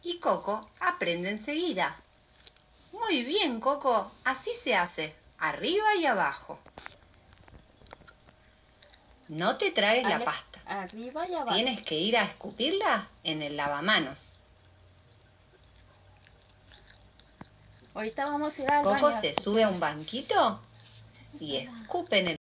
y Coco aprende enseguida. Muy bien, Coco, así se hace, arriba y abajo. No te traes la pasta. Arriba y abajo. Tienes que ir a escupirla en el lavamanos. Ahorita vamos a ir al baño. Coco se sube a un banquito y escupe en el